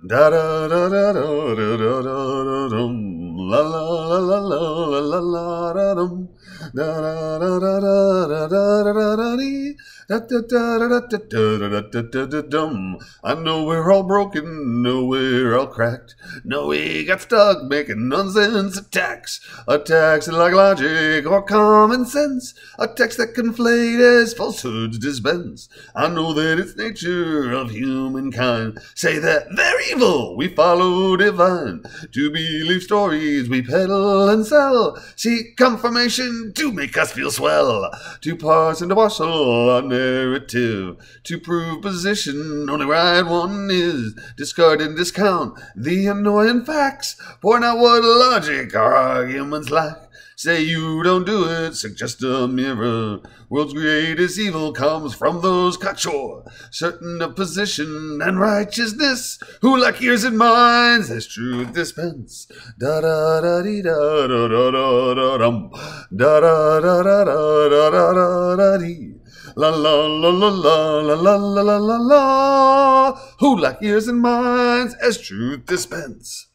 Da da da da da da da da dum. La la la la la la la la da dum. Da da da da da da da da da dee. Da da da da da da da da da da dum. I know we're all broken, know we're all cracked. Know we got stuck making nonsense attacks. Attacks like logic or common sense. Attacks that conflate as falsehoods dispense. I know that it's nature of humankind. Say that they're evil, we follow divine. To believe stories we peddle and sell. Seek confirmation to make us feel swell. To parse and to parcel our narrative. To prove position, only right one is. Discard and discount the annoying facts. Point out what logic our arguments lack. Say you don't do it, suggest a mirror. World's greatest evil comes from those cocksure, certain of position and righteousness, who lack ears and minds as truth dispense. Da da da dee da da da da da dum. Da da da da da da da da da dee. La la la la la la la la la la la. Who lack ears and minds as truth dispense.